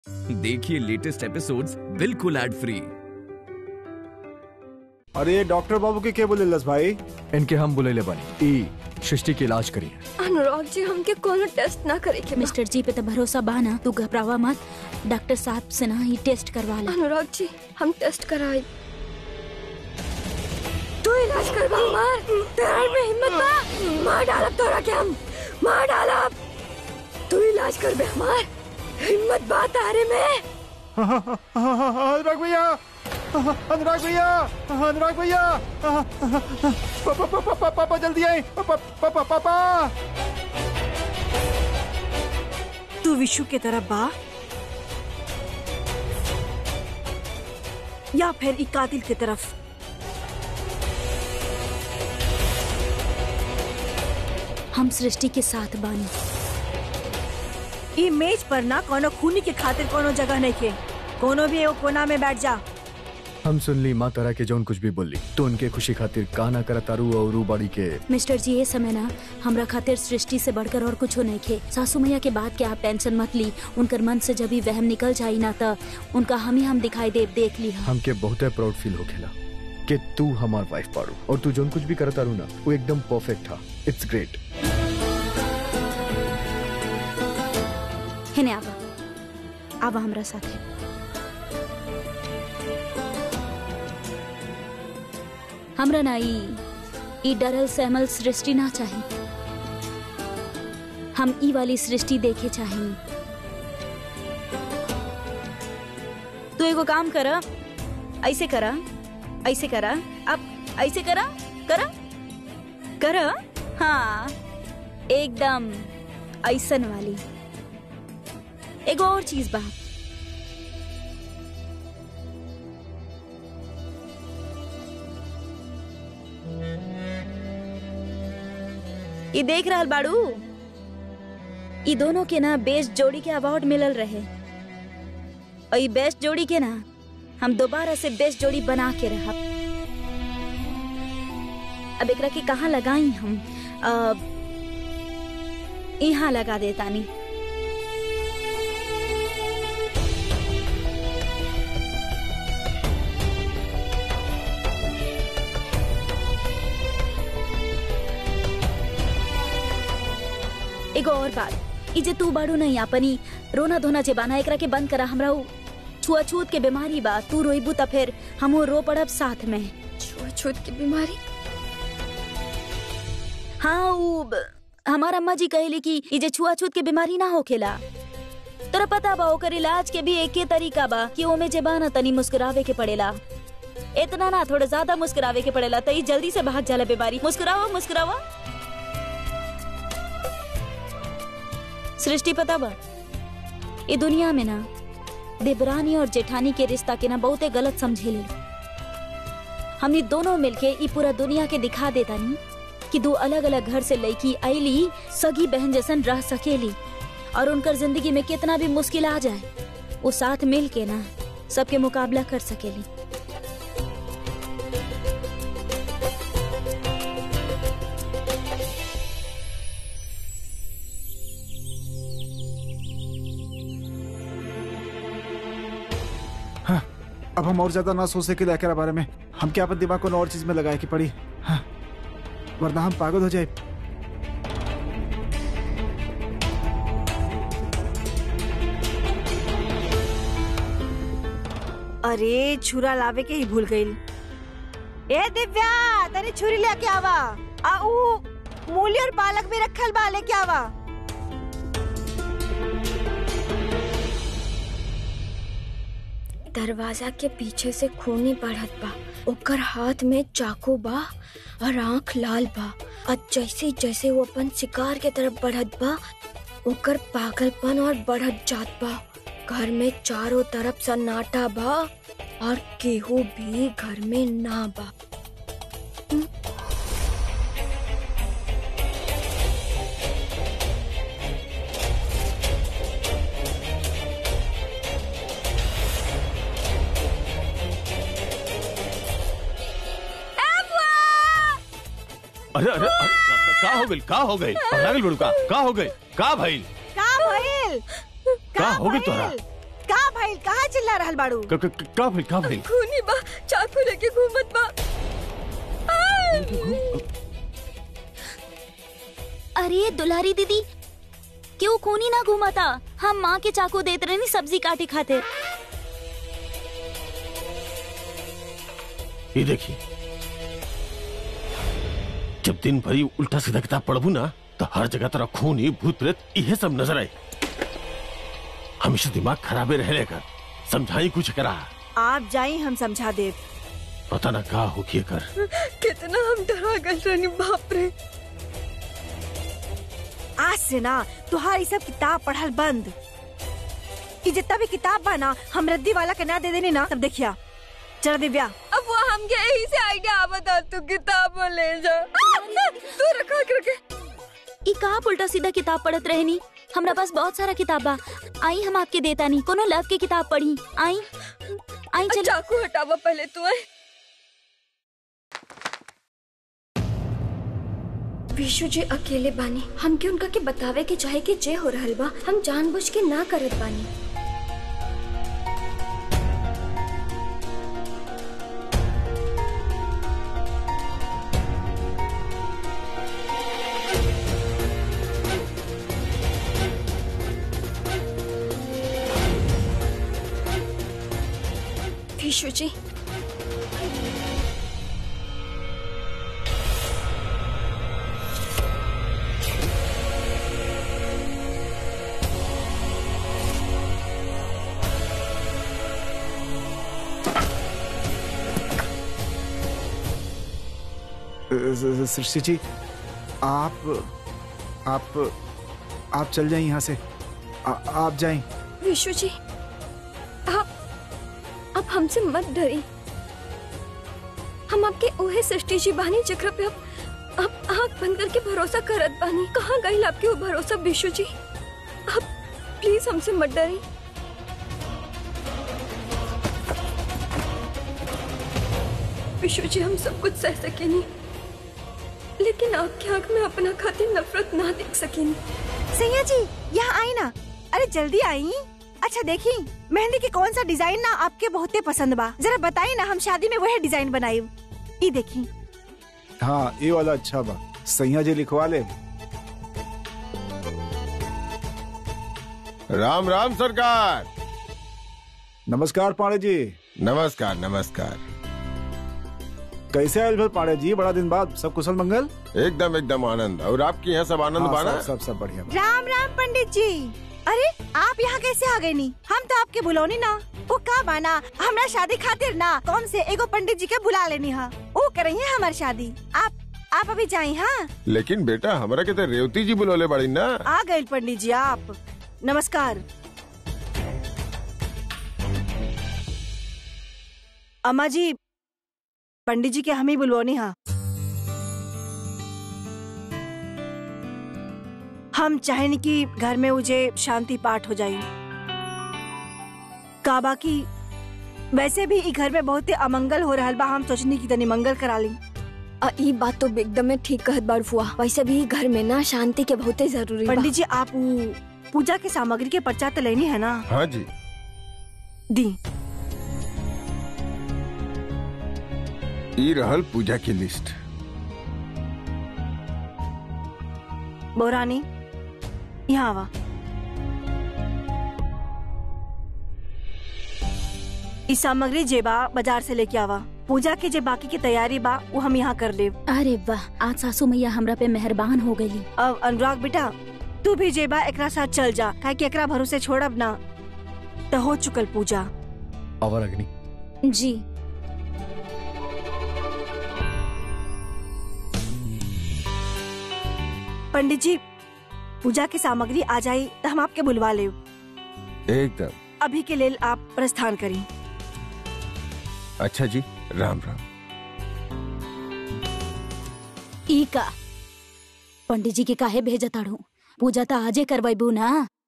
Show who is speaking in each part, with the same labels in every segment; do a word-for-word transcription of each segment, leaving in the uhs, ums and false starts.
Speaker 1: देखिए latest episodes बिल्कुल ad free.
Speaker 2: अरे डॉक्टर बाबू के क्या बोले लस भाई?
Speaker 3: इनके हम बोले ले बनी ई सृष्टि के इलाज करिए।
Speaker 4: अनुराग जी हमके कोनो टेस्ट ना करे के
Speaker 5: मिस्टर जी पे तो भरोसा बाना, तू घबरावा मत। डॉक्टर साहब से ना ही टेस्ट करवा ले।
Speaker 4: अनुराग जी हम टेस्ट कराए, तू इलाज करवा। मार तेरा में हिम्मत बा, मार डाला तोरा के हम मार डाला। तू इलाज कर बे, हमार हिम्मत बा तारे में।
Speaker 2: अनुराग भैया, अनुराग भैया, अनुराग भैया, पापा पापा पापा जल्दी आए, पापा पापा पापा।
Speaker 6: तू विशु के तरफ बा या फिर ई कातिल की तरफ?
Speaker 5: हम सृष्टि के साथ बानी।
Speaker 6: ई मेज पर ना कोनो खूनी के खातिर कोनो जगह नहीं के, कोनो भी एगो कोना में बैठ जा।
Speaker 3: हम सुन ली माँ तारा के जौन कुछ भी बोली तो उनके खुशी खातिर काना करा तारू और बाड़ी के।
Speaker 5: मिस्टर जी ये समय ना हमरा खातिर सृष्टि से बढ़कर और कुछ नहीं खे। सासू मैया के बात के आप टेंशन मत ली, उनकर मन से जब भी वहम निकल जाई ना तो उनका हम ही हम दिखाई दे देख ली।
Speaker 3: हमके बहुत प्राउड फील होखेला कि तू हमार वाइफ पारू और तू जौन कुछ भी करत तारू ना वो एकदम परफेक्ट था। It's great.
Speaker 5: हेने आवा आवा हमरा साथे। हमरा ना ई ई डरल सहमल सृष्टि ना चाहिए, हम ई वाली सृष्टि देखे चाहिए। तू एगो काम करा, ऐसे करा, ऐसे करा, अब ऐसे करा, करा करा, हाँ एकदम ऐसन वाली। एगो और चीज बा, ये देख रहल बाड़ू, ये दोनों के ना बेस्ट जोड़ी के अवार्ड मिलल रहे और ये बेस्ट जोड़ी के ना हम दोबारा से बेस्ट जोड़ी बना के रहा। अब एकरा के कहाँ लगाई हम? अब यहाँ लगा देतानी। एगो और बात, ई जे तू बाड़ू नहीं अपनी रोना धोना जे बाना एकरा के बंद करा। हमरा छुआछूत के बीमारी बा, तू रोइबू त फिर हमहू रो पड़ब साथ में।
Speaker 4: छुआछूत की बीमारी?
Speaker 5: हाँ उ हमार अम्मा जी कहली कि ई जे छुआछूत के बीमारी ना होखेला। तोरा पता बा ओकर इलाज के भी एक ही तरीका बा कि ओमे जे बाना तनी मुस्कुरावे के पड़ेला। इतना ना थोड़ा ज्यादा मुस्कुरावे के पड़ेला त ई जल्दी से भाग जाला बीमारी। मुस्कुरावा मुस्कुरावा। सृष्टि पता बा ये दुनिया में ना देवरानी और जेठानी के रिश्ता के ना बहुते गलत समझे ले। हमनी दोनों मिलके ये पूरा दुनिया के दिखा देता नहीं कि दो अलग अलग घर से लड़की आईली सगी बहन जैसन रह सकेली और उनकर जिंदगी में कितना भी मुश्किल आ जाए वो साथ मिल के ना सबके मुकाबला कर सकेली।
Speaker 2: अब हम और ज्यादा ना सोच सके लेकर बारे में। हम क्या अपन दिमाग को और चीज में लगाए की पड़ी, हाँ, वरना हम पागल हो जाए।
Speaker 6: अरे छुरा लावे के ही भूल गई। ए दिव्या तनी छुरी लेके आवा। आ ऊ मूली और पालक भी रखल बा, लेके आवा।
Speaker 4: दरवाजा के पीछे से खूनी बढ़त बा, ओकर हाथ में चाकू बा और आँख लाल बा और जैसे जैसे वो अपन शिकार के तरफ बढ़त बा ओकर पागलपन और बढ़त जात बा। घर में चारों तरफ सन्नाटा बा और केहू भी घर में ना बा।
Speaker 7: अरे अरे का हो गई? का हो गई? पागल बड़ू का का हो गई? का भइल?
Speaker 6: का भइल?
Speaker 7: का हो गई तोरा?
Speaker 6: का चिल्ला रहल बाड़ू?
Speaker 7: का का का भइल का भइल?
Speaker 4: खूनी बा, चाकू लेके घूमत बा।
Speaker 5: अरे दुलारी दीदी, क्यों खूनी ना घुमाता? हम माँ के चाकू देते रहे सब्जी काटे खाते।
Speaker 7: ये देखिए, जब दिन भरी उल्टा सीधा किताब पढ़बू ना तो हर जगह तरह खूनी भूत प्रेत यह सब नजर आए। हमेशा दिमाग खराबे रहे कर, समझाई कुछ करा।
Speaker 6: आप जाई, हम समझा दे।
Speaker 7: पता ना का हो किए कर।
Speaker 4: कितना हम डरा गए रहनी, बाप रे।
Speaker 6: आज से ना तुहारी सब किताब पढ़ल बंद। ये जितना भी किताब बा ना हम रद्दी वाला के ना दे देनी ना, तब देखिया। चल दिव्या,
Speaker 4: अब वो हम के यही से आइडिया आवता, तू किताब ले जा। तू रखा करके
Speaker 5: ई का उल्टा सीधा किताब पढ़त रहनी? हमरा पास बहुत सारा किताब बा। आई हम आपके देता नहीं, कोनो लव की किताब पढ़ी। आई आई चल।
Speaker 4: चाकू हटावा पहले तू। है विशु जी अकेले बानी, हमके उनका के बतावे के चाहे कि जे हो रहल बा हम जानबूझ के ना करत बानी। विशु जी,
Speaker 2: सृष्टि जी, आप आप आप चल जाएं यहाँ से। आ, आप जाएं।
Speaker 4: विशु जी, आप आप हमसे मत डरी। हम आपके ओहे सृष्टि जी बानी जकरा पे आप आप आँख बंद करके भरोसा करत बानी। कहाँ गई आपके वो भरोसा विशु जी? आप प्लीज हमसे मत डरी। विशु जी, हम सब कुछ सह सकेनी, लेकिन आपकी आंख में अपना खातिर नफरत ना देख सकेनी।
Speaker 6: सैया जी, यहाँ आई ना। अरे जल्दी आई। अच्छा देखी, मेहंदी के कौन सा डिजाइन ना आपके बहुते पसंद बा, जरा बताई ना, हम शादी में वही डिजाइन बनाई। ये देखी।
Speaker 2: हाँ, ये वाला अच्छा बा। सैया जी लिखवा ले।
Speaker 8: राम राम सरकार।
Speaker 2: नमस्कार पांडे जी।
Speaker 8: नमस्कार नमस्कार।
Speaker 2: कैसे आयल फिर पांडे जी? बड़ा दिन बाद, सब कुशल मंगल?
Speaker 8: एकदम एकदम आनंद। और आपके यहाँ सब आनंद
Speaker 2: हाँ,
Speaker 8: बाना?
Speaker 2: सब, सब सब बढ़िया।
Speaker 6: राम राम पंडित जी। अरे आप यहाँ कैसे आ गए? नी हम तो आपके बुलौनी ना। वो का बाना, हमरा शादी खातिर ना कौन से एगो पंडित जी के बुला लेनी है, वो करें हमारी शादी। आप आप अभी जाए। हाँ
Speaker 8: लेकिन बेटा, हमारा कहते रेवती जी बुलौले बड़ी ना।
Speaker 6: आ गए पंडित जी आप। नमस्कार। अम्मा जी, पंडित जी के हम ही बुलवानी। हाँ, हम चाहें कि घर में मुझे शांति पाठ हो जाए। काबा की वैसे भी ई घर में बहुत ही अमंगल हो रहा बा, हम सोचनी की तनी मंगल करा ली।
Speaker 4: आ, ई बात तो एकदम में ठीक कहत बाड़ फुआ। वैसे भी घर में ना शांति के बहुत जरूरी बा।
Speaker 6: पंडित जी, आप पूजा के सामग्री के पर्चा तो लेनी है ना?
Speaker 8: हाँ जी।
Speaker 6: दी।
Speaker 8: ई रहल पूजा की लिस्ट।
Speaker 6: बोरानी, यहाँ आवा। इस सामग्री जेबा बाजार से लेके आवा। पूजा के जे बाकी की तैयारी बा वो हम यहाँ कर ले।
Speaker 5: अरे वाह, आज सासू मैया हमरा पे मेहरबान हो गई।
Speaker 6: अब अनुराग बेटा, तू भी जेबा एकरा साथ चल जा, काहे कि एकरा भरोसे छोड़ब ना तो हो चुकल पूजा।
Speaker 3: आवर अग्नि
Speaker 5: जी।
Speaker 6: पंडित जी, पूजा की सामग्री आ जाई तो हम आपके बुलवा ले।
Speaker 8: एकदम।
Speaker 6: अभी के लेल आप प्रस्थान करी।
Speaker 8: अच्छा जी, राम राम।
Speaker 5: ई का पंडित जी के काहे भेजताड़ू? पूजा तो आजे करवाइबू ना।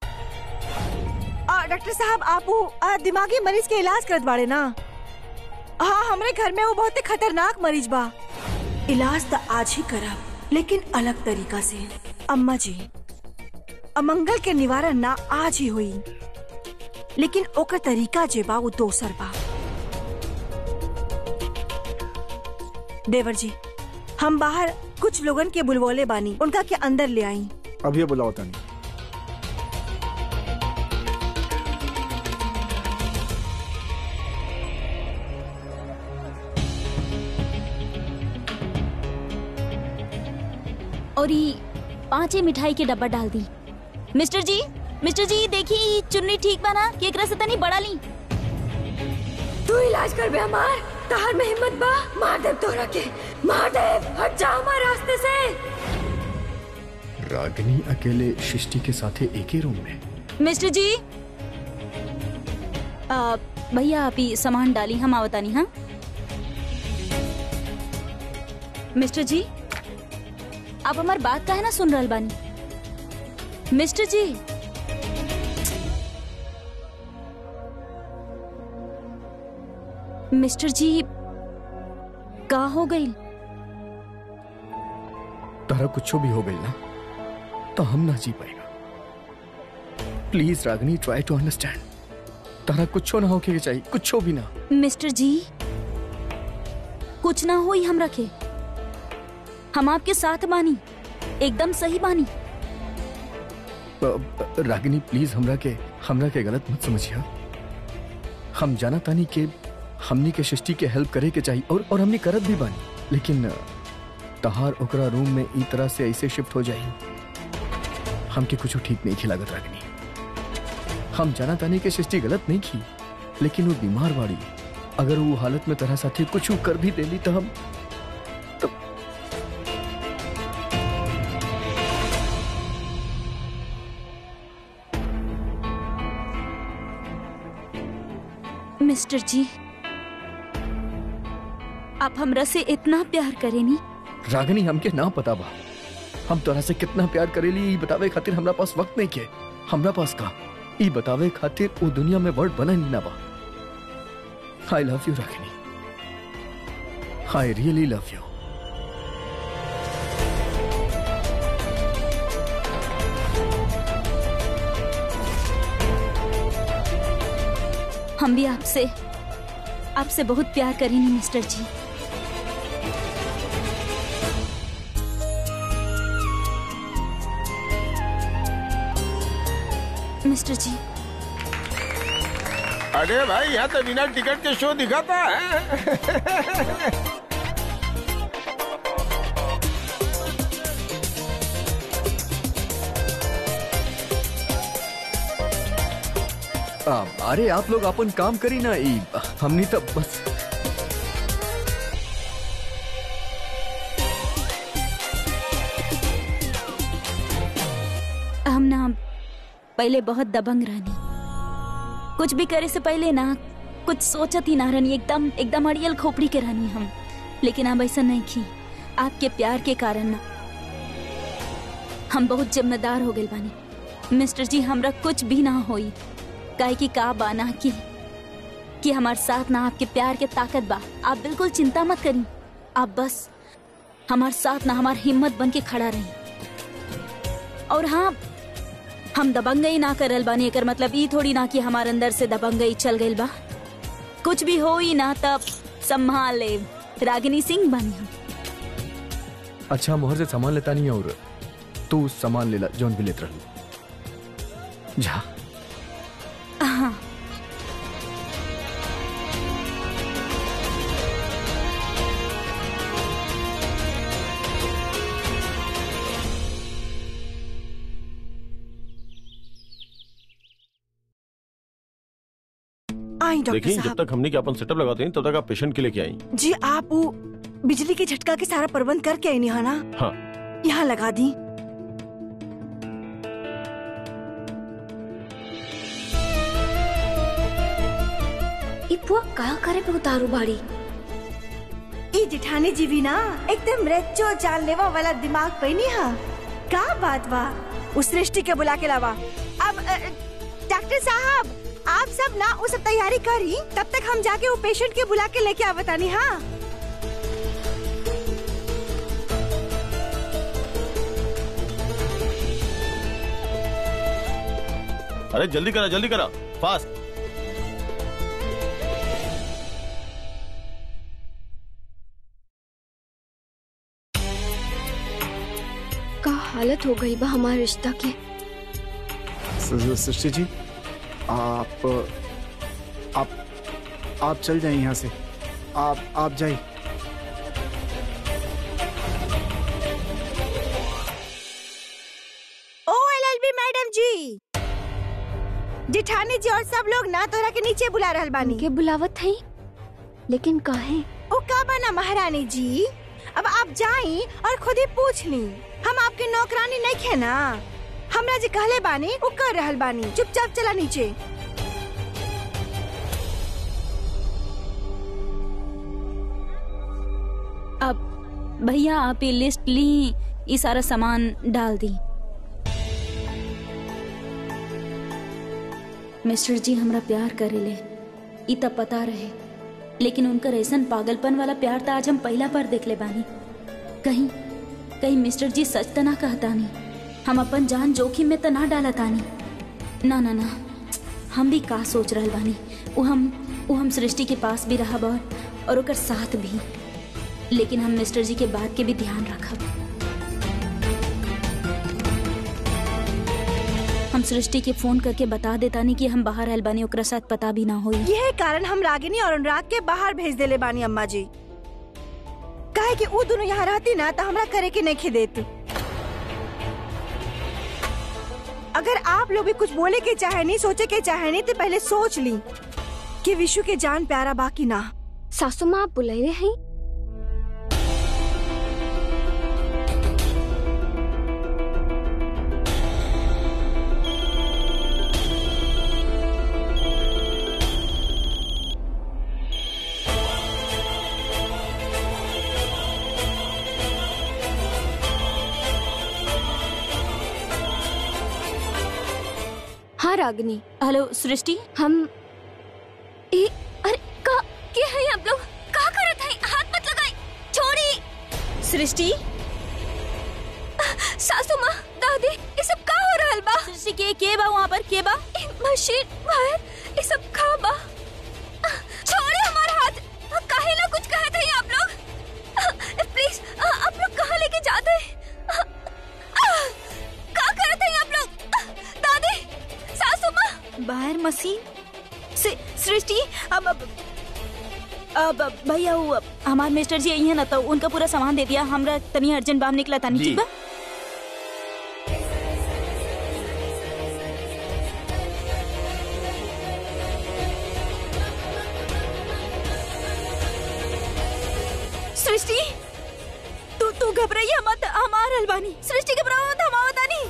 Speaker 6: आ, डॉक्टर साहब, आप वो आ, दिमागी मरीज के इलाज करत बाड़े ना? हाँ, हमारे घर में वो बहुत ही खतरनाक मरीज बा। इलाज तो आज ही करब, लेकिन अलग तरीका से। अम्मा जी, अमंगल के निवारण ना आज ही हुई। लेकिन ओकर तरीका जे बा वो दोसर बा। देवर जी, हम बाहर कुछ लोगन के बुलवोले बानी, उनका के अंदर ले आई।
Speaker 2: अब ये बुलाओ तानी।
Speaker 5: और ये पांचे मिठाई के डब्बा डाल दी। मिस्टर जी, मिस्टर जी देखिए चुन्नी ठीक बना कि एकरा से तनी बड़ा ली।
Speaker 4: तू इलाज कर बे हमार, तहार में हिम्मत बा, मार दे तोरा के, मार दे, हट जा हमारे रास्ते से।
Speaker 3: रागिनी अकेले सृष्टि के साथ एक ही रूम में।
Speaker 5: मिस्टर जी, आ, भैया आप ही सामान डाली, हम आवता नहीं। हाँ मिस्टर जी, आप हमारी बात का है ना सुन रहल बानी। मिस्टर जी, मिस्टर जी का हो गई?
Speaker 3: तारा कुछ भी हो गई ना तो हम ना जी पाएगा। Please Ragini, try to understand. तारा कुछ ना हो के चाहिए, कुछ भी ना।
Speaker 5: मिस्टर जी कुछ ना हो ही हम रखे, हम आपके साथ बानी, एकदम सही बानी।
Speaker 3: रागिनी प्लीज हमरा के हमरा के गलत मत समझिए। हम जाना तानी के हमनी के सृष्टि के हेल्प करे के चाहिए और और हमनी करत भी बानी, लेकिन तहार ओकरा रूम में ई तरह से ऐसे शिफ्ट हो जाए हमके कुछ ठीक नहीं खिलागत। रागिनी, हम जाना तानी के सृष्टि गलत नहीं की, लेकिन वो बीमार बाड़ी। अगर वो हालत में तरह साथी कुछ कर भी देली तो हम तो...
Speaker 5: मिस्टर जी, आप हमरा से इतना प्यार करेनी?
Speaker 3: रागिनी हमके ना पता बा हम तोरा से कितना प्यार करेली, ई बतावे खातिर हमरा पास वक्त नहीं के। हमरा पास का ई बतावे खातिर वो दुनिया में वर्ड बना नहीं ना बा। I love you Ragini, I really love you.
Speaker 5: हम भी आपसे आपसे बहुत प्यार करेंगे मिस्टर जी। मिस्टर जी,
Speaker 8: अरे भाई यहाँ तो बिना टिकट के शो दिखाता है।
Speaker 3: आ, अरे आप लोग अपन काम करी ना, ई हमनी तो बस।
Speaker 5: हम ना पहले बहुत दबंग रहनी, कुछ भी करे से पहले ना कुछ सोचत ही ना रहनी, एकदम एकदम अड़ियल खोपड़ी के रहनी हम। लेकिन अब ऐसा नहीं की, आपके प्यार के कारण ना हम बहुत जिम्मेदार हो गए बानी। मिस्टर जी, हमरा कुछ भी ना होई, काहे की का बाना की कि हमारे साथ ना आपके प्यार के ताकत बा। आप बिल्कुल चिंता मत करी, आप बस हमारे साथ ना हमारी हिम्मत बन के खड़ा रही। और हाँ, हम दबंगई ना करल बानी, एकर मतलब ई थोड़ी ना कि हमारे अंदर से दबंगई चल गई बा। कुछ भी हो ही ना तब संभाल ले, रागिनी सिंह बानी हम।
Speaker 3: अच्छा, मोहर से सामान लेता नहीं और तू सामान ले ला जौन भी लेत रहलू। जा।
Speaker 5: हाँ।
Speaker 6: आई डॉक्टर
Speaker 7: देखिए, जब
Speaker 6: साहब।
Speaker 7: तक हमने के अपन सेटअप लगाते हैं तब तक आप पेशेंट के लेके आई।
Speaker 6: जी, आप वो बिजली के झटका के सारा प्रबंध करके आई नहीं है ना?
Speaker 7: हाँ।
Speaker 6: यहाँ लगा दी।
Speaker 4: इपुआ का करे पे उतारू बाड़ी।
Speaker 6: ई जिठानी जी भी ना एकदम रेचो जानलेवा वाला दिमाग पे नहीं है। का बात बा, उस सृष्टि के बुला के लावा। अब अ, डॉक्टर साहब, आप सब ना वो सब तैयारी करी, तब तक हम जाके वो पेशेंट के बुला के लेके आवतानी। हाँ,
Speaker 7: अरे जल्दी करा, जल्दी करा, फास्ट।
Speaker 4: हालत हो गई बा हमारे रिश्ता के।
Speaker 2: सृष्टि जी, आप आप आप चल जाइए यहाँ से। आप आप जाइए।
Speaker 6: ओ एलएलबी मैडम जी, जेठानी जी और सब लोग ना तोरा के नीचे बुला रहल बानी।
Speaker 4: के बुलावत है, लेकिन काहे?
Speaker 6: ओ का बना महारानी जी, अब आप जाई और खुद ही पूछ ली। हम आपके नौकरानी नहीं खे ना, हमरा जी कहले बानी वो कर रहल बानी। चुपचाप चला नीचे।
Speaker 5: अब भैया आप ये लिस्ट ली, ये सारा सामान डाल दी। मिस्टर जी हमरा प्यार करेले, ई तब पता रहे, लेकिन उनकर ऐसन पागलपन वाला प्यार तो आज हम पहला बार देख ले बानी। कहीं कहीं मिस्टर जी सच तो ना कहतानी, हम अपन जान जोखिम में तो ना डालतानी। ना ना ना, हम भी का सोच रहल बानी, वो हम वो हम सृष्टि के पास भी रहब और, और ओकर साथ भी, लेकिन हम मिस्टर जी के बात के भी ध्यान रखब। हम सृष्टि के फोन करके बता देतानी कि हम बाहर आयल बानी, ओकरा साथ पता भी ना होई।
Speaker 6: यही कारण हम रागिनी और अनुराग के बाहर भेज देले बानी अम्मा जी। काहे कि वो दोनों यहाँ रहती ना तो हमरा करे के नहीं देत। अगर आप लोग भी कुछ बोले के चाहे नहीं, सोचे के चाहे नहीं, तो पहले सोच ली कि विशु के जान प्यारा बाकी ना।
Speaker 4: सासू माँ आप बुलाई रहे हैं? हाँ रागिनी।
Speaker 5: हेलो सृष्टि।
Speaker 4: हम ए, अरे का क्या है आप लोग? का करत हैं? हाथ मत लगाई, छोड़ी।
Speaker 5: सृष्टि,
Speaker 4: सासू माँ, दादी, ये सब का हो रहल बा?
Speaker 5: सृष्टि के के बा वहाँ पर? के बा?
Speaker 4: मशीन वायर, ये सब का बा? छोड़े हमारा हाथ। काहे ना कुछ कहते हैं आप लोग? प्लीज, आप लोग कहाँ लेके जाते हैं? का करते हैं आप लोग? दादी, सासू माँ।
Speaker 5: बाहर मशीन से सृष्टि, अब अब अब भैया वो हमारे मिस्टर जी यही है ना, तो उनका पूरा सामान दे दिया। हमरा तनी अर्जेंट बाहर निकला था, ठीक बा? सृष्टि, तू तू घबराइए मत, हमार अलबानी। सृष्टि घबराओ मत, हम आवता नहीं।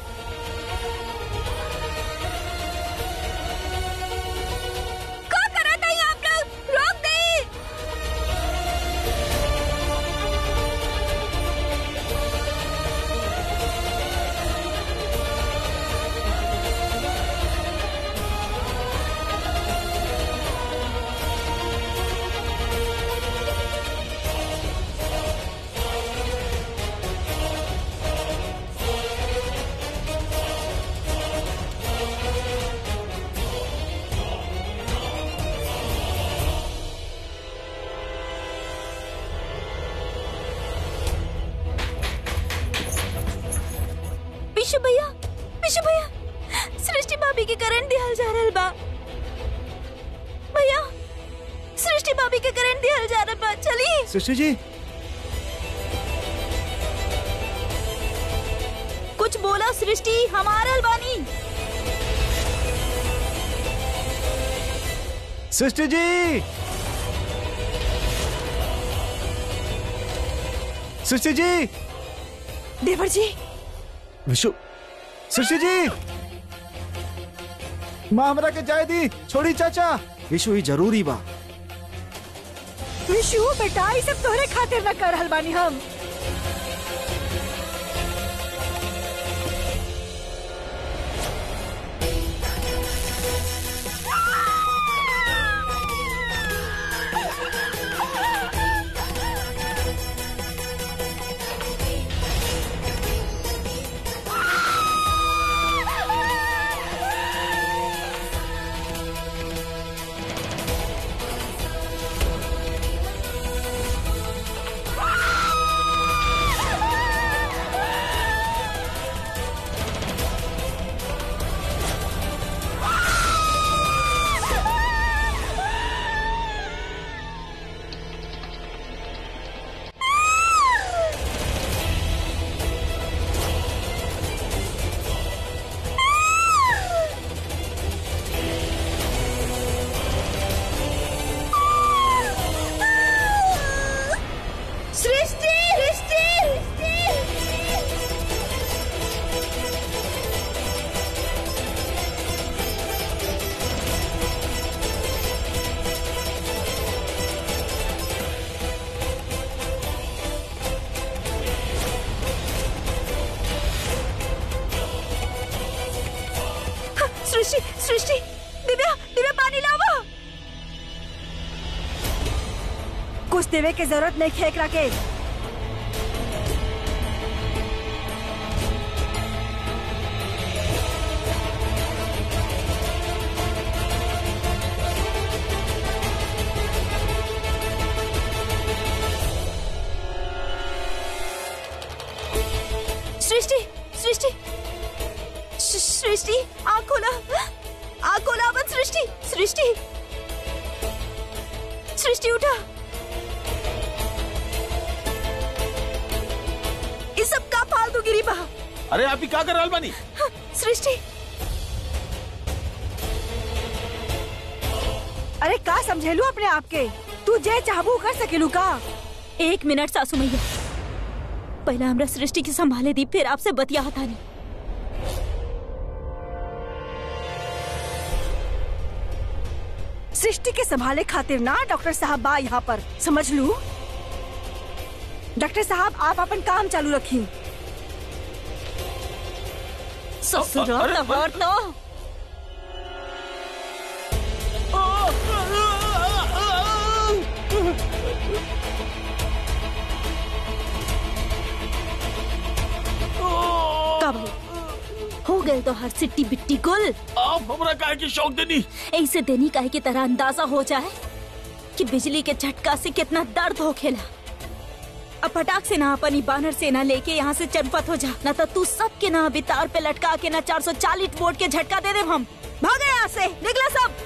Speaker 4: क्या कर रहे थे आप लोग? रोक दे।
Speaker 5: विशु भैया, विशु भैया, सृष्टि भाभी के करंट दिहल जा रहल बा। भैया, सृष्टि भाभी के करंट दिहल जा रहल बा, चलिए।
Speaker 2: सृष्टि जी,
Speaker 5: कुछ बोला सृष्टि, हमारा अलबानी।
Speaker 2: सृष्टि जी, सृष्टि जी,
Speaker 6: देवर जी,
Speaker 2: विशु, सृष्टि जी, माँ हमरा के जाए दी, छोड़ी चाचा। विशु ही जरूरी बा।
Speaker 6: विशु बेटा, ये सब तोहरे खातिर न कर रहल बानी हम। दोष देवे के जरूरत नहीं है एकरा के।
Speaker 5: सृष्टि, सृष्टि, श- सृष्टि, आँख खोला, आँख खोला अपन सृष्टि, सृष्टि, सृष्टि उठा। इस सब का फालतू गिरी बा।
Speaker 7: अरे आप ही क्या कर रहल बानी?
Speaker 5: सृष्टि,
Speaker 6: अरे का समझेलू अपने आप के? तू जे चाहबू कर सकेलू का?
Speaker 5: एक मिनट सासू मैया, पहला हमरा सृष्टि की संभाले दी, फिर आपसे बतिया था नहीं।
Speaker 6: सृष्टि के संभाले खातिर ना डॉक्टर साहब बा यहाँ पर, समझ लू। डॉक्टर साहब आप अपन काम चालू रखी।
Speaker 5: ससुरा
Speaker 7: अरे,
Speaker 5: तबार तो कब हो गए तो हर सिट्टी बिट्टी गुल।
Speaker 7: आप हमरा काहे की शौक देनी?
Speaker 5: ऐसे देनी काहे की तरह अंदाजा हो जाए कि बिजली के झटका से कितना दर्द हो खेला। अब फटाक से ना अपनी बानर सेना लेके यहाँ से चनपत हो जा, ना तो तू सबके ना अभी तार पे लटका के ना चार सौ चालीस वोल्ट के झटका दे दे हम। भागे यहाँ से, निकला सब।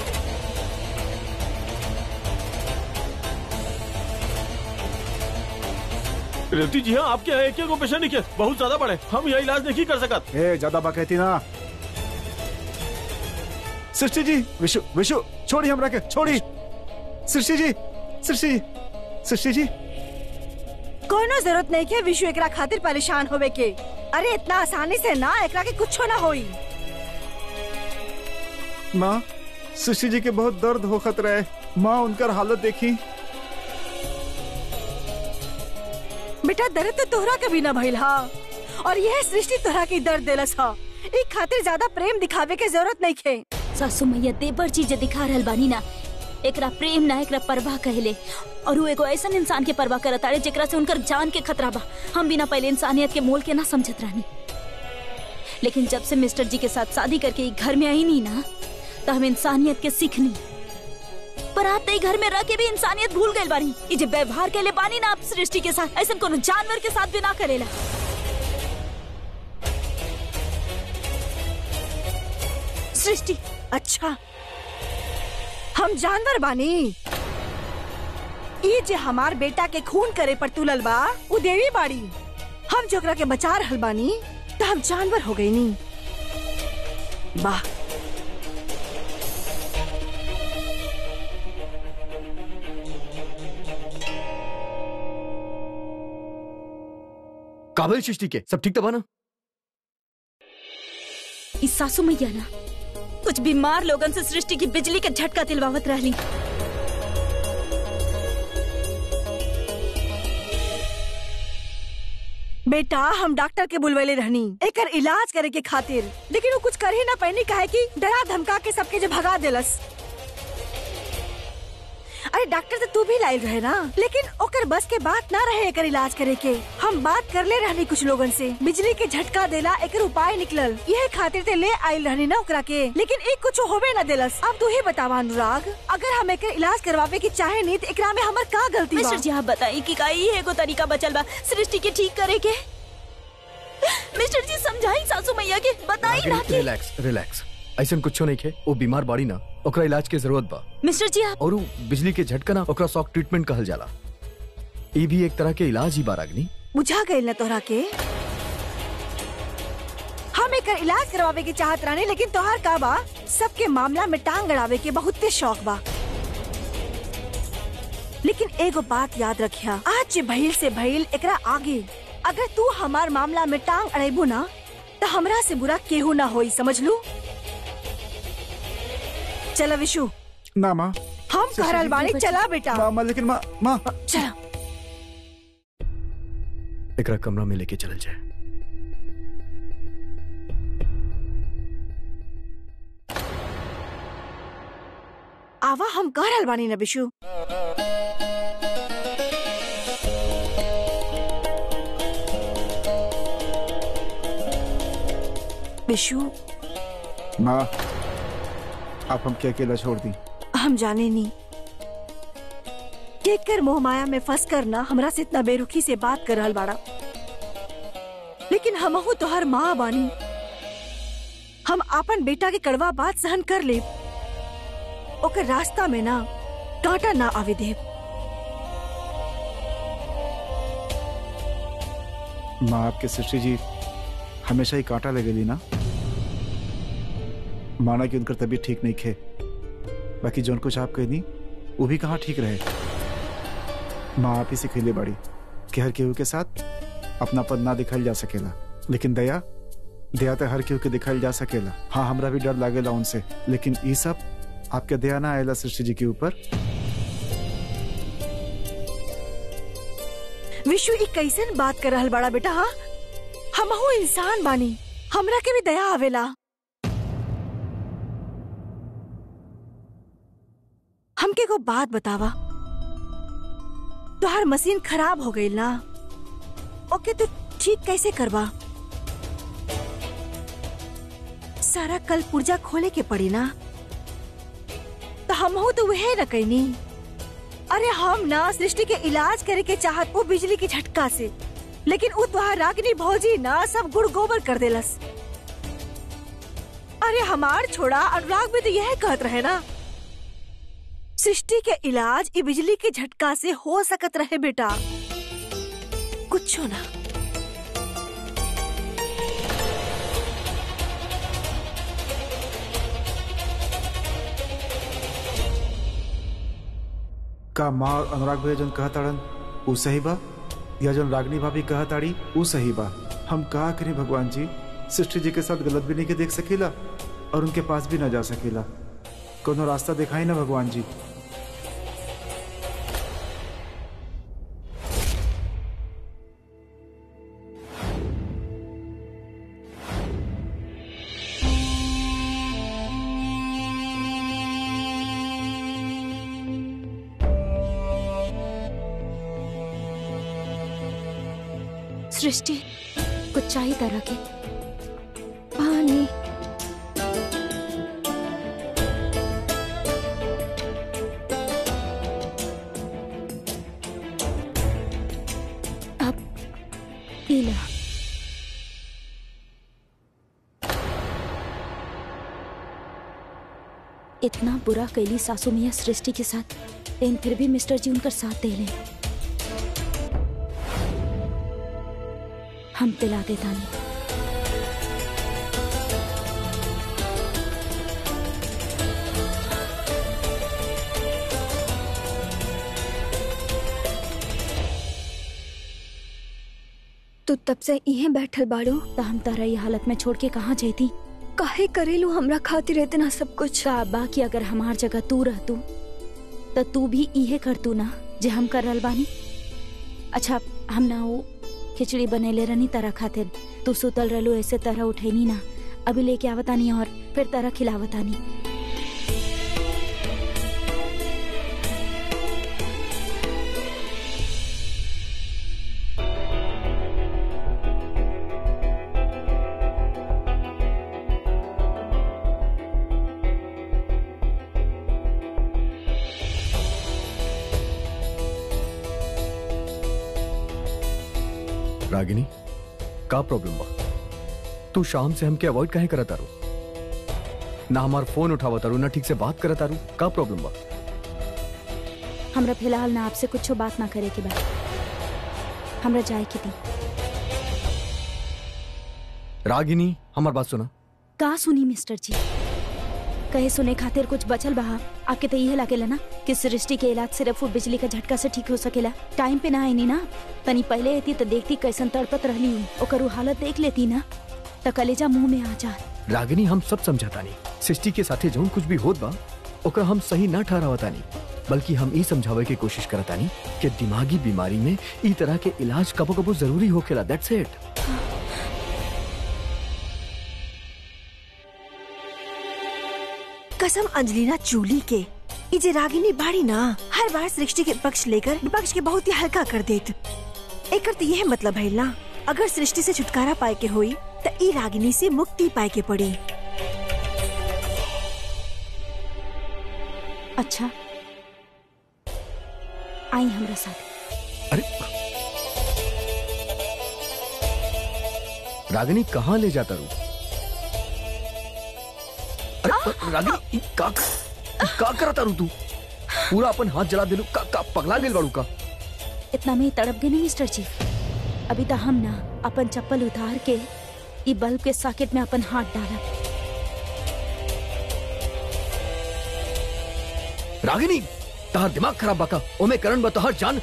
Speaker 7: रेवती जी हाँ, आपके यहाँ एक एक पेशेंट नहीं किया, बहुत ज्यादा बड़े, हम यहाँ इलाज नहीं कर सकत।
Speaker 2: ए ज्यादा बकैती ना। सृष्टि जी, विशु विशु छोड़ी हमरा के, छोड़ी। सृष्टि जी, सृष्टि जी, सृष्टि जी,
Speaker 6: कोनो जरूरत नहीं के विशु एकरा खातिर परेशान होवे के। अरे इतना आसानी से ना एकरा के कुछ ना होई।
Speaker 2: माँ सृष्टि जी के बहुत दर्द हो खतरा है। माँ उनकर हालत देखी।
Speaker 6: बेटा दर्द तो तोहरा कभी ना भइल हा, और यह सृष्टि तोहरा की दर्द देलस हा। एक खातिर ज्यादा प्रेम दिखावे के जरूरत नहीं खे।
Speaker 5: सासू मैया देवर चीज दिखा रहल बानी ना, एकरा प्रेम ना एकरा परवाह कहले। और वो एगो ऐसा इंसान के परवाह करत आड़े जेकरा से उनकर जान के खतरा बा। हम बिना पहले इंसानियत के मोल के ना समझत रहनी, लेकिन जब से मिस्टर जी के साथ शादी करके घर में आई नहीं ना, तो हम इंसानियत के सीखनी। पर आप तई घर में रह के भी इंसानियत भूल गए बानी। ये जो व्यवहार के लिए बानी ना आप सृष्टि के साथ, ऐसा कोनो जानवर के साथ भी ना करेला।
Speaker 6: सृष्टि, अच्छा हम जानवर बानी। ये जे हमार बेटा के खून करे पर तुलल बा, वो देवी बाड़ी। हम जोकरा के बचा रहल बानी, तो हम जानवर हो गई नी। वाह,
Speaker 3: काबिल सृष्टि के सब ठीक तो बना?
Speaker 5: इस सासू मैया ना कुछ बीमार लोगन से सृष्टि की बिजली के झटका दिलवावत रहली।
Speaker 6: बेटा हम डॉक्टर के बुलवेले रहनी एकर इलाज करे के खातिर, लेकिन वो कुछ कर ही ना पैनी, काहे कि डरा धमका के सबके जो भगा देलस। अरे डॉक्टर तो तू भी लाइल रहे ना, लेकिन ओकर बस के बात ना रहे एकर इलाज करे के। हम बात कर ले रहनी कुछ लोगन से, बिजली के झटका देला एकर उपाय निकलल, यह खातिर ते ले आइल रहनी ना ओकरा के, लेकिन एक कुछ होवे ना देलस। अब तू ही बतावा अनुराग, अगर हम एकर इलाज करवावे की चाहे नहीं तो एकरा में हमर का गलती बा?
Speaker 5: मिस्टर जी आप बताई कि का ई एगो तरीका बचल बा सृष्टि के ठीक करे के। मिस्टर जी समझाई सासू मैया के, बताई ना कि
Speaker 3: रिलैक्स रिलैक्स, ऐसा कुछ नहीं खे। वो बीमार बाड़ी ना, ओकरा इलाज के जरूरत बा।
Speaker 5: मिस्टर जी आप
Speaker 3: और बिजली के झटका ना ओकरा शॉक ट्रीटमेंट कहल जाला। ये भी एक तरह के इलाज ही बारागनी।
Speaker 6: बुझा गई ना तोहरा के? हम एकर इलाज करवावे के चाहत रहने, लेकिन तोहार का बा सबके मामला में टांग अड़ावे के बहुत शौक बा। लेकिन एगो बात याद रखिया, आज भइल से भइल एकरा आगे अगर तू हमार मामला में टांग अड़ेबू ना, तो हमरा से बुरा केहू ना होई, समझ लू? चला विशु।
Speaker 2: ना माँ,
Speaker 6: हम कहरल बानी, चला बेटा।
Speaker 2: माँ माँ, लेकिन माँ माँ
Speaker 6: चला।
Speaker 3: एकरा कमरा में लेके चल जाए।
Speaker 6: आवा हम कहरल बानी ना विशु। विशु,
Speaker 2: माँ आप हमके अकेला छोड़ दी।
Speaker 6: हम जाने नहीं के कर मोह माया में फंस कर ना हमरा से इतना बेरुखी से बात कर रहल बाड़ा, लेकिन हमहू तोहर माँ बानी। हम अपन बेटा के कड़वा बात सहन कर ले, ओकर रास्ता में ना कांटा ना आवे देव।
Speaker 2: माँ आपके सृष्टि जी हमेशा ही कांटा लगेली ना। माना कि उनकर तबीयत ठीक नहीं खे, बाकी जो कुछ आप कह दी वो भी कहाँ ठीक रहे। माँ आप ही सिखेले बड़ी कि हर केहू के साथ अपना पद ना दिखाई जा सकेला, लेकिन दया दया तो हर केहू के दिखाई जा सकेला। हाँ हमरा भी डर लागेला उनसे, लेकिन ये सब आपके दया ना आएला सृष्टि जी के ऊपर।
Speaker 6: विश्व एक कैसन बात कर रहल बड़ा बेटा। हाँ हमहू इंसान बानी, हमरा के भी दया आवेला। हमके को बात बतावा, तोहार मशीन खराब हो गई ना, ओके तो ठीक कैसे करवा? सारा कल पुर्जा खोले के पड़ी ना, तो हमहू तो वह न कहनी। अरे हम ना सृष्टि के इलाज करे के चाहत वो बिजली की झटका से, लेकिन वो तुहार रागिनी भौजी ना सब गुड़ गोबर कर देलस। अरे हमार छोड़ा अनुराग भी तो यह कहत रहे ना, सृष्टि के इलाज ये बिजली के झटका से हो सकत रहे बेटा, कुछ ना।
Speaker 2: का माँ और अनुराग भैया जन कहा ताड़न वो सही बा, या जन रागनी भाभी कहा ताड़ी वो सही बा? हम कहा करें भगवान जी, सृष्टि जी के साथ गलत भी नहीं के देख सकेला और उनके पास भी ना जा सकेला। कोनो रास्ता दिखाई ना भगवान जी।
Speaker 5: सृष्टि कुछ चाहिए तरह के
Speaker 4: पानी।
Speaker 5: अब पीला। इतना बुरा कैली सासू मियाँ सृष्टि के साथ, लेकिन फिर भी मिस्टर जी उनका साथ दे ले। हम पिला देता नहीं।
Speaker 4: तू तब से इहे बैठल बाड़ू,
Speaker 5: तो हम तारा ये हालत में छोड़ के कहाँ जाती?
Speaker 4: काहे करेलू हमरा खातिर इतना सब कुछ?
Speaker 5: का बाकी अगर हमार जगह तू रहतू तो तू भी इहे करतू ना जे हम कर रहल बानी। अच्छा हम ना वो खिचड़ी बनेले रहनी तरह खातिर, तू सुतल रहलू ऐसे तरह उठेनी ना, अभी लेके आवतानी और फिर तरह खिलावतानी।
Speaker 3: रागिनी का प्रॉब्लम बा? तू शाम से हमके अवॉइड काहे करत तारू? ना हमार फोन उठावा तारू, ना ठीक से बात करत तारू, का प्रॉब्लम बा?
Speaker 5: हमरा फिलहाल ना आपसे कुछ बात ना करे के बाद हमरा जाए की थी।
Speaker 3: रागिनी हमार बात सुना।
Speaker 5: का सुनी मिस्टर जी? कहे सुने खातिर कुछ बचल बहा? आपके तो यह लागेला ना कि सृष्टि के इलाज सिर्फ वो बिजली का झटका से ठीक हो सकेला। टाइम पे ना आईनी ना, तनी पहले आती तो देखती कैसन तड़पत रहली हूँ, ओकर वो हालत देख लेती ना तो कलेजा मुंह में आ जा।
Speaker 3: रागिनी हम सब समझाता नहीं, सृष्टि के साथे जौन कुछ भी होत बा ओकरा हम सही ना ठहरावता नहीं, बल्कि हम ई समझावे की कोशिश करता नहीं कि दिमागी बीमारी में ई तरह के इलाज कबो कबो जरूरी होखेला। That's it.
Speaker 6: कसम अंजलिना चूली के, इजे रागिनी बाड़ी ना हर बार सृष्टि के पक्ष लेकर विपक्ष के बहुत ही हल्का कर देत। एकर तो यह मतलब है ना, अगर सृष्टि से छुटकारा पाए के होई त ई रागिनी से मुक्ति पाए के पड़ी।
Speaker 5: अच्छा आई हमरा साथ।
Speaker 3: अरे रागिनी कहाँ ले जाता रू? अरे रागिनी का का करता रू तू? पूरा अपन हाथ जला दिलू का, का पगला गेल बाड़ू का?
Speaker 5: इतना में तड़प गए नहीं मिस्टर जी। अभी तो हम ना अपन चप्पल उतार के ई बल्ब के सॉकेट में अपन हाथ डाला।
Speaker 3: रागिनी तहार दिमाग खराब बाका। ओमे करण बा तोहर जान।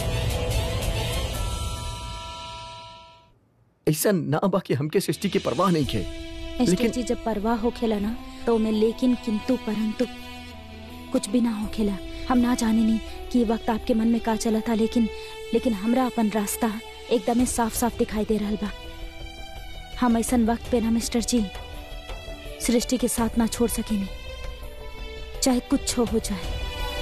Speaker 3: ऐसा ना बा कि हमके सृष्टि की परवाह नहीं खे।
Speaker 5: मिस्टर
Speaker 3: लेकिन
Speaker 5: जी जब परवाह हो खेला ना तो मैं लेकिन किंतु परंतु कुछ भी ना हो खेला। हम ना जाने नहीं कि ये वक्त आपके मन में का चला था, लेकिन लेकिन हमरा अपन रास्ता एकदम साफ साफ दिखाई दे रहा बा। हम ऐसा वक्त पे ना मिस्टर जी सृष्टि के साथ ना छोड़ सकेनी, चाहे कुछ हो जाए।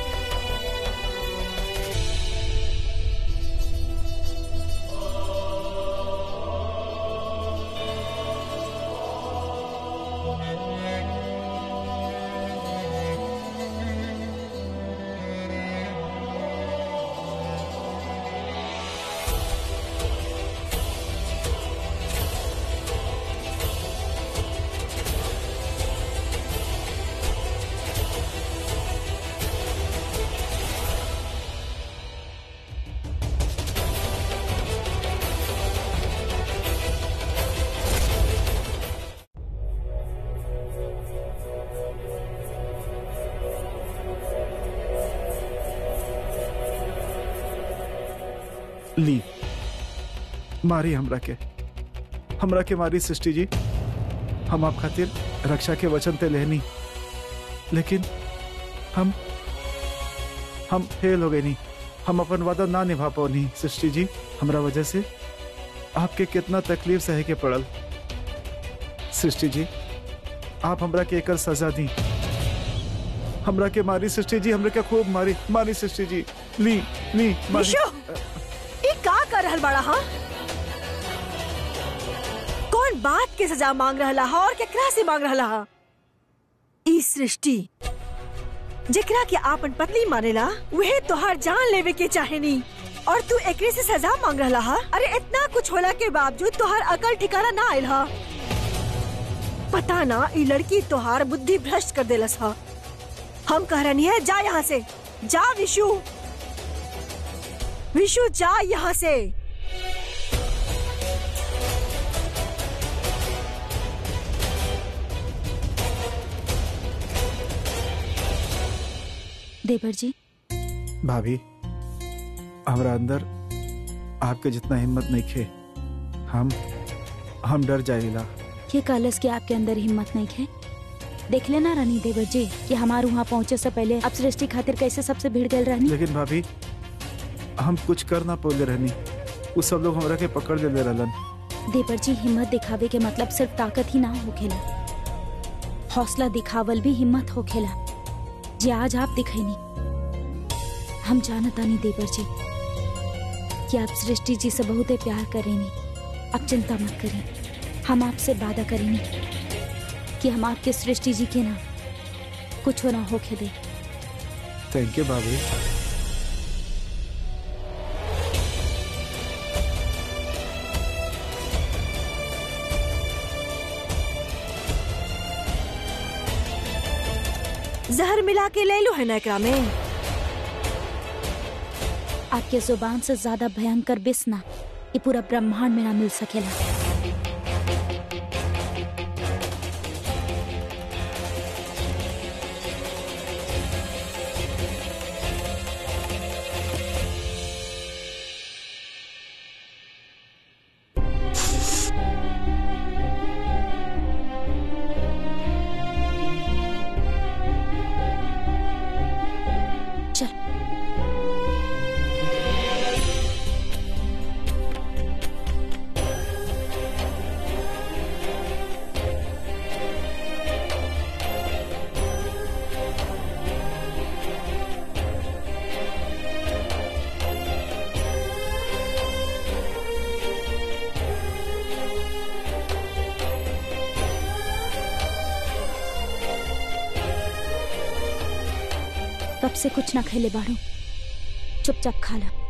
Speaker 2: ली मारी हमरा के हमरा के मारी सृष्टि जी। हम आप खातिर रक्षा के वचन ते लेनी, लेकिन हम हम फेल हो गए नहीं। हम अपन वादा ना निभा पाओनी सृष्टि जी। हमरा वजह से आपके कितना तकलीफ सहे के पड़ल सृष्टि जी। आप हमरा के एकर सजा दी। हमरा के मारी सृष्टि जी, हमरा के खूब मारी मारी सृष्टि जी। ली ली मारी।
Speaker 6: ये का कर रहल बड़ा? हाँ कौन बात के सजा मांग रहला हा और केकरा से मांग रहला हा? ई सृष्टि जेकरा के आपन पत्नी मानेला वह तोहार जान लेवे के चाहेनी और तू एकरे से सजा मांग रहला हा? अरे इतना कुछ होला के बावजूद तोहार अकल ठिकाना ना आयल हा। पता ना ई लड़की तोहार बुद्धि भ्रष्ट कर देलस हा। हम कह रही है जा यहाँ से, जा विशु, विशु जा यहाँ से।
Speaker 5: देवर जी
Speaker 2: भाभी हमरा अंदर आपके जितना हिम्मत नहीं खे। हम हम डर जाइला।
Speaker 5: ये कालस के आपके अंदर हिम्मत नहीं है। देख लेना रानी देवर जी कि हमारे वहाँ पहुँचे से पहले अब सृष्टि खातिर कैसे सबसे भीड़ गए रहनी।
Speaker 2: लेकिन भाभी हम कुछ कर ना पोले रहनी, वो सब लोग हमरा के पकड़ ले रहलन।
Speaker 5: देवर जी हिम्मत दिखावे के मतलब सिर्फ ताकत ही ना हो खेला, हौसला दिखावल भी हिम्मत हो खेला। जी आज आप दिखैनी। हम जानता नहीं देवर जी कि आप सृष्टि जी से बहुत प्यार करेनी। आप चिंता मत करें, हम आपसे वादा करेंगे कि हम आपके सृष्टि जी के ना कुछ ना होके दे।
Speaker 2: थैंक यू भाभी।
Speaker 6: जहर मिला के ले लो है ना एकरा में।
Speaker 5: आपके जुबान से ज्यादा भयंकर विष ना ये पूरा ब्रह्मांड में ना मिल सकेला। तब से कुछ ना खैले बाड़ू, चुपचाप खा ला।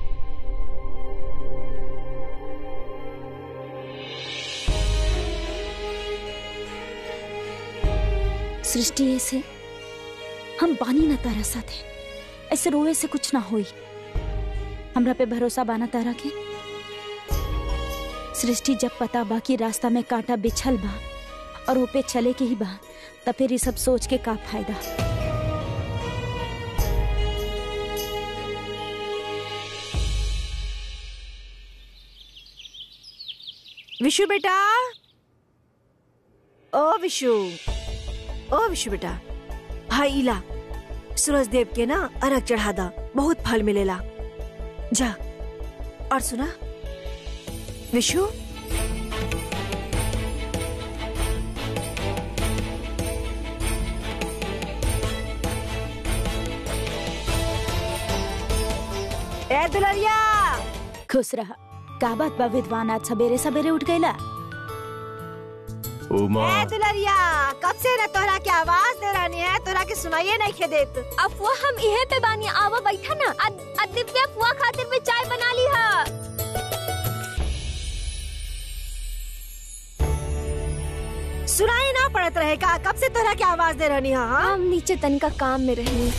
Speaker 5: सृष्टि ऐसे हम बानी ना तारा साथे, ऐसे रोए से कुछ ना होई। हमरा पे भरोसा बाना तारा के। सृष्टि जब पता बा कि रास्ता में कांटा बिछल बा और वो पे चले के ही बा, तब फिर ये सब सोच के का फायदा।
Speaker 6: विशु बेटा, ओ विशु, ओ विशु बेटा, भाई इला सूरज देव के ना अर्घ चढ़ा दा, बहुत फल मिलेला। जा। और सुना विशु, ए दुलरिया,
Speaker 5: खुश रहा। का बात बा विद्वान, आज सवेरे सवेरे उठ गईला?
Speaker 7: उमा,
Speaker 6: ए दुलरिया, कब से ना तोहरा के आवाज दे रानी है, तोहरा के सुनाइए नहीं खे देत।
Speaker 4: अफवा हम इहे पे बानी, आवा बैठा ना। दिव्या अफवा खातिर में चाय बना ली है।
Speaker 6: सुनाई ना पड़त रहे का? कब से तोहरा के आवाज दे रानी है? हाँ?
Speaker 4: हम नीचे तनिका काम में रही।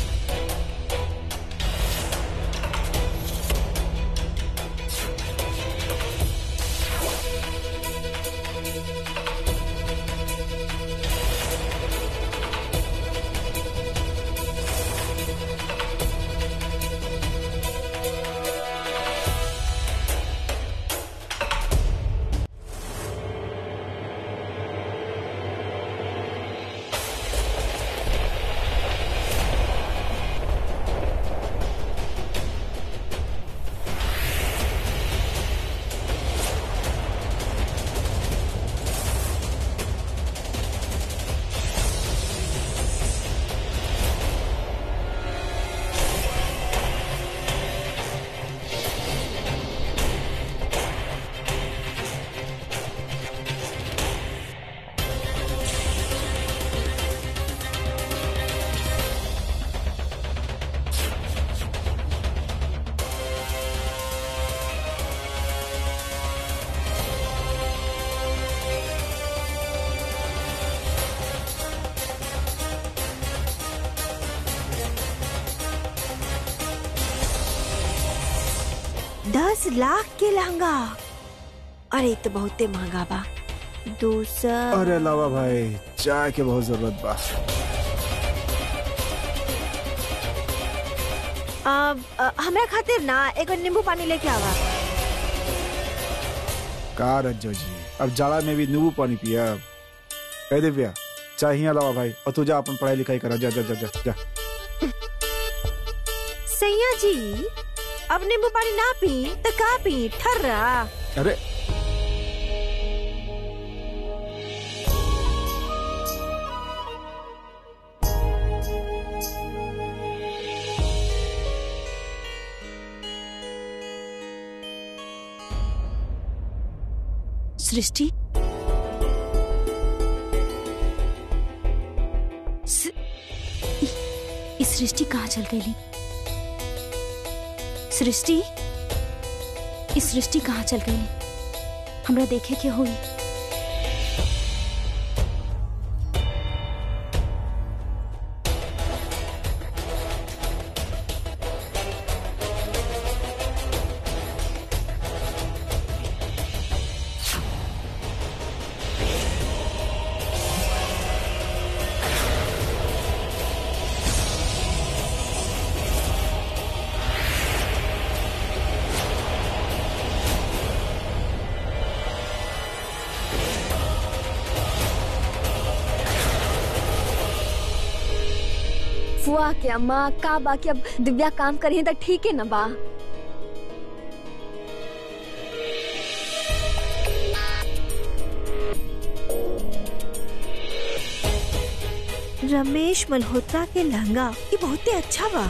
Speaker 6: दस लाख के लहंगा, अरे तो बहुते महंगा बा। दूसरा,
Speaker 2: अरे लावा भाई, चाय के बहुत जरूरत बा।
Speaker 6: अब हमरा खातिर ना एगो नींबू पानी लेके आवा।
Speaker 2: का रज्जो जी, अब जाड़ा में भी नींबू पानी पिया? ए दिव्या, चाय ही लावा भाई, और तू जा अपन पढ़ाई लिखाई करा। जा जा जा जा, जा।
Speaker 6: सैया जी, अब नींबू पानी ना पी तो का पी? ठर्रा।
Speaker 2: अरे
Speaker 5: सृष्टि, इस सृष्टि कहाँ चल गई? सृष्टि, इस सृष्टि कहाँ चल गई? हमरा देखे के हुई।
Speaker 4: फुआ के अम्मा का बा कि अब दिव्या काम करी तो ठीक है ना बा।
Speaker 6: रमेश मल्होत्रा के लहंगा ये बहुते अच्छा बा।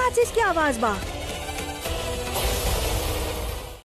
Speaker 6: का चीज की आवाज बा?